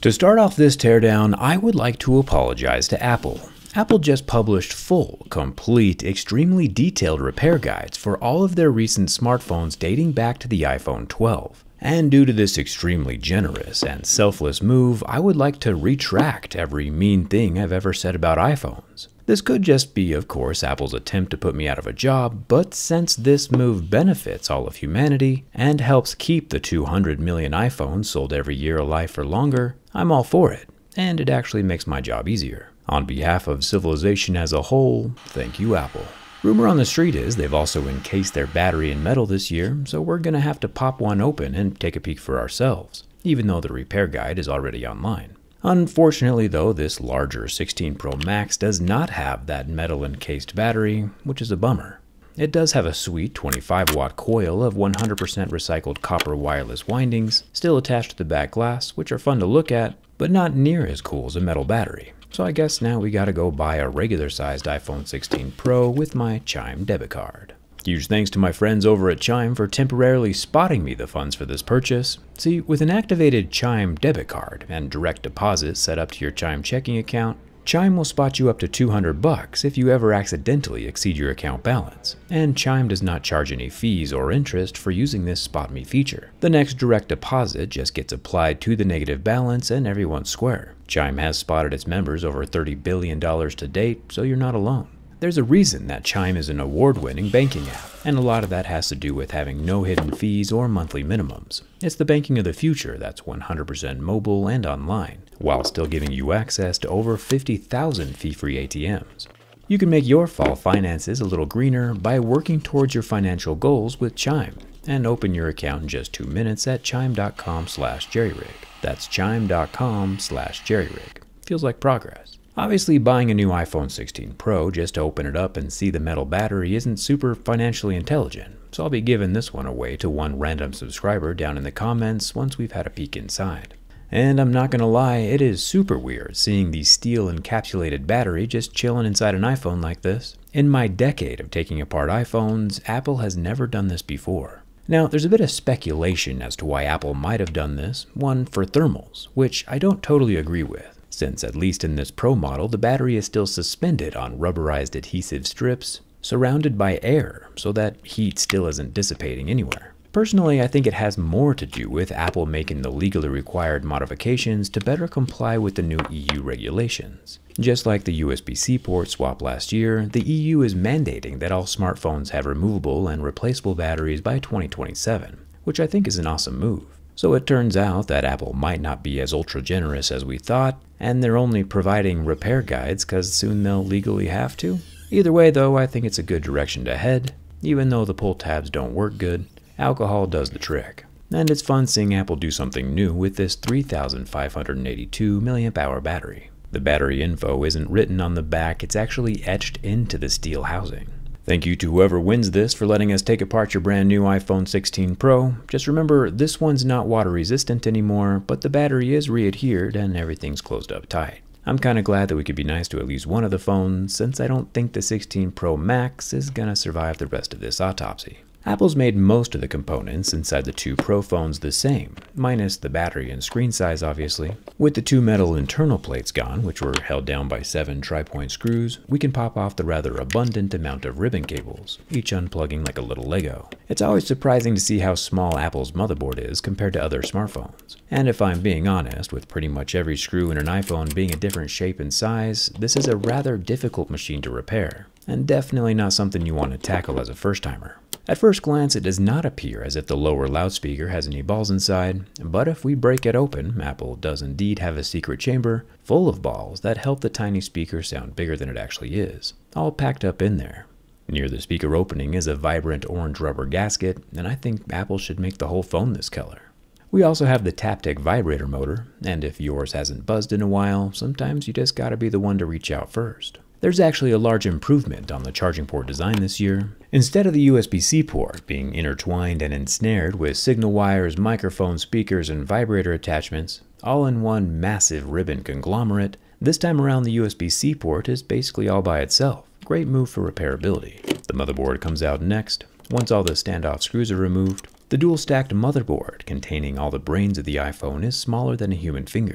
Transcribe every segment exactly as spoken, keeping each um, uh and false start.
To start off this teardown, I would like to apologize to Apple. Apple just published full, complete, extremely detailed repair guides for all of their recent smartphones dating back to the iPhone twelve. And due to this extremely generous and selfless move, I would like to retract every mean thing I've ever said about iPhones. This could just be, of course, Apple's attempt to put me out of a job, but since this move benefits all of humanity and helps keep the two hundred million iPhones sold every year alive for longer, I'm all for it, and it actually makes my job easier. On behalf of civilization as a whole, thank you, Apple. Rumor on the street is they've also encased their battery in metal this year, so we're gonna have to pop one open and take a peek for ourselves, even though the repair guide is already online. Unfortunately though, this larger sixteen Pro Max does not have that metal encased battery, which is a bummer. It does have a sweet twenty-five watt coil of one hundred percent recycled copper wireless windings, still attached to the back glass, which are fun to look at, but not near as cool as a metal battery. So I guess now we gotta go buy a regular sized iPhone sixteen Pro with my Chime debit card. Huge thanks to my friends over at Chime for temporarily spotting me the funds for this purchase. See, with an activated Chime debit card and direct deposit set up to your Chime checking account, Chime will spot you up to two hundred bucks if you ever accidentally exceed your account balance. And Chime does not charge any fees or interest for using this SpotMe feature. The next direct deposit just gets applied to the negative balance and everyone's square. Chime has spotted its members over thirty billion dollars to date, so you're not alone. There's a reason that Chime is an award-winning banking app, and a lot of that has to do with having no hidden fees or monthly minimums. It's the banking of the future that's one hundred percent mobile and online, while still giving you access to over fifty thousand fee-free A T Ms. You can make your fall finances a little greener by working towards your financial goals with Chime, and open your account in just two minutes at chime dot com slash jerryrig. That's chime dot com slash jerryrig. Feels like progress. Obviously, buying a new iPhone sixteen Pro just to open it up and see the metal battery isn't super financially intelligent, so I'll be giving this one away to one random subscriber down in the comments once we've had a peek inside. And I'm not gonna lie, it is super weird seeing the steel encapsulated battery just chilling inside an iPhone like this. In my decade of taking apart iPhones, Apple has never done this before. Now, there's a bit of speculation as to why Apple might have done this, one for thermals, which I don't totally agree with, since at least in this Pro model, the battery is still suspended on rubberized adhesive strips, surrounded by air, so that heat still isn't dissipating anywhere. Personally, I think it has more to do with Apple making the legally required modifications to better comply with the new E U regulations. Just like the U S B C port swap last year, the E U is mandating that all smartphones have removable and replaceable batteries by twenty twenty-seven, which I think is an awesome move. So it turns out that Apple might not be as ultra generous as we thought, and they're only providing repair guides because soon they'll legally have to. Either way though, I think it's a good direction to head. Even though the pull tabs don't work good, alcohol does the trick. And it's fun seeing Apple do something new with this three thousand five hundred eighty-two milliamp hour battery. The battery info isn't written on the back, it's actually etched into the steel housing. Thank you to whoever wins this for letting us take apart your brand new iPhone sixteen Pro. Just remember, this one's not water resistant anymore, but the battery is re-adhered and everything's closed up tight. I'm kinda glad that we could be nice to at least one of the phones, since I don't think the sixteen Pro Max is gonna survive the rest of this autopsy. Apple's made most of the components inside the two Pro phones the same, minus the battery and screen size obviously. With the two metal internal plates gone, which were held down by seven tri-point screws, we can pop off the rather abundant amount of ribbon cables, each unplugging like a little Lego. It's always surprising to see how small Apple's motherboard is compared to other smartphones. And if I'm being honest, with pretty much every screw in an iPhone being a different shape and size, this is a rather difficult machine to repair, and definitely not something you want to tackle as a first-timer. At first glance, it does not appear as if the lower loudspeaker has any balls inside, but if we break it open, Apple does indeed have a secret chamber full of balls that help the tiny speaker sound bigger than it actually is, all packed up in there. Near the speaker opening is a vibrant orange rubber gasket, and I think Apple should make the whole phone this color. We also have the Taptic vibrator motor, and if yours hasn't buzzed in a while, sometimes you just gotta be the one to reach out first. There's actually a large improvement on the charging port design this year. Instead of the U S B C port being intertwined and ensnared with signal wires, microphone speakers, and vibrator attachments, all in one massive ribbon conglomerate, this time around the U S B C port is basically all by itself. Great move for repairability. The motherboard comes out next. Once all the standoff screws are removed, the dual stacked motherboard containing all the brains of the iPhone is smaller than a human finger.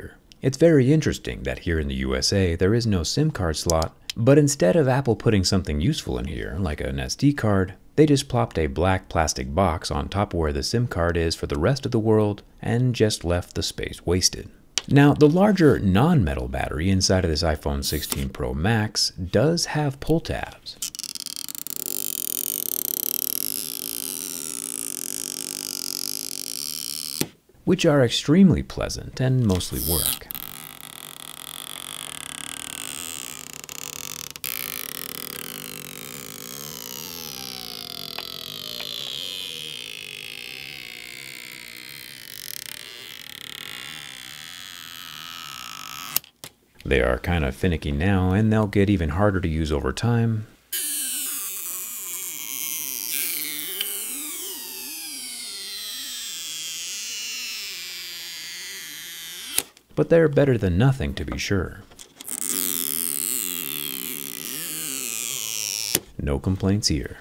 It's very interesting that here in the U S A there is no SIM card slot, but instead of Apple putting something useful in here, like an S D card, they just plopped a black plastic box on top of where the SIM card is for the rest of the world and just left the space wasted. Now, the larger non-metal battery inside of this iPhone sixteen Pro Max does have pull tabs. Which are extremely pleasant and mostly work. They are kind of finicky now, and they'll get even harder to use over time. But they're better than nothing, to be sure. No complaints here.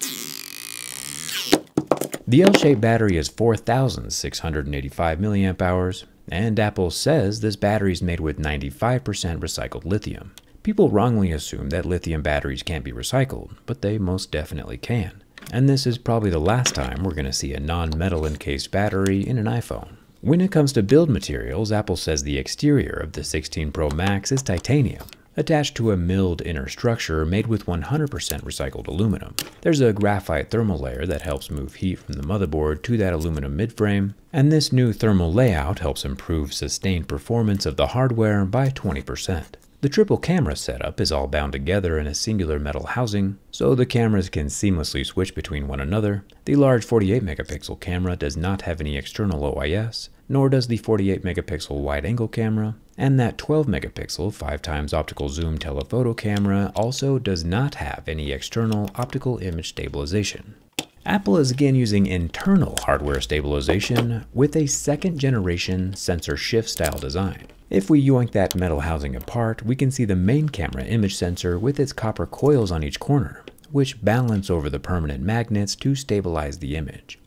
The L-shaped battery is four thousand six hundred eighty-five milliamp hours, and Apple says this battery is made with ninety-five percent recycled lithium. People wrongly assume that lithium batteries can't be recycled, but they most definitely can. And this is probably the last time we're going to see a non-metal encased battery in an iPhone. When it comes to build materials, Apple says the exterior of the sixteen Pro Max is titanium, attached to a milled inner structure made with one hundred percent recycled aluminum. There's a graphite thermal layer that helps move heat from the motherboard to that aluminum midframe, and this new thermal layout helps improve sustained performance of the hardware by twenty percent. The triple camera setup is all bound together in a singular metal housing, so the cameras can seamlessly switch between one another. The large forty-eight megapixel camera does not have any external O I S, nor does the forty-eight megapixel wide-angle camera, and that twelve megapixel five times optical zoom telephoto camera also does not have any external optical image stabilization. Apple is again using internal hardware stabilization with a second generation sensor shift style design. If we yoink that metal housing apart, we can see the main camera image sensor with its copper coils on each corner, which balance over the permanent magnets to stabilize the image.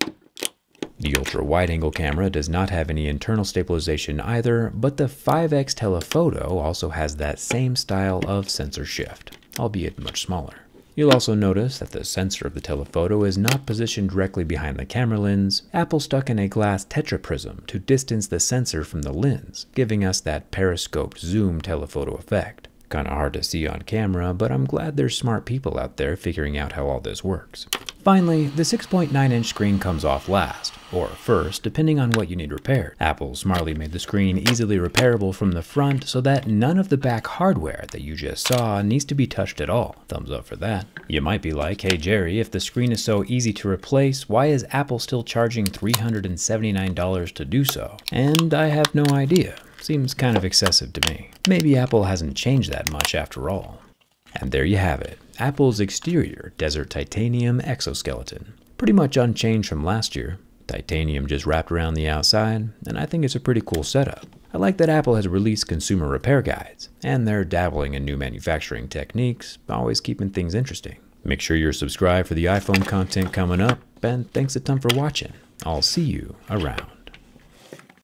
The ultra-wide-angle camera does not have any internal stabilization either, but the five X telephoto also has that same style of sensor shift, albeit much smaller. You'll also notice that the sensor of the telephoto is not positioned directly behind the camera lens. Apple stuck in a glass tetraprism to distance the sensor from the lens, giving us that periscoped zoom telephoto effect. Kinda hard to see on camera, but I'm glad there's smart people out there figuring out how all this works. Finally, the six point nine inch screen comes off last, or first, depending on what you need repaired. Apple smartly made the screen easily repairable from the front so that none of the back hardware that you just saw needs to be touched at all. Thumbs up for that. You might be like, hey Jerry, if the screen is so easy to replace, why is Apple still charging three hundred seventy-nine dollars to do so? And I have no idea. Seems kind of excessive to me. Maybe Apple hasn't changed that much after all. And there you have it, Apple's exterior desert titanium exoskeleton. Pretty much unchanged from last year. Titanium just wrapped around the outside, and I think it's a pretty cool setup. I like that Apple has released consumer repair guides, and they're dabbling in new manufacturing techniques, always keeping things interesting. Make sure you're subscribed for the iPhone content coming up, and thanks a ton for watching. I'll see you around.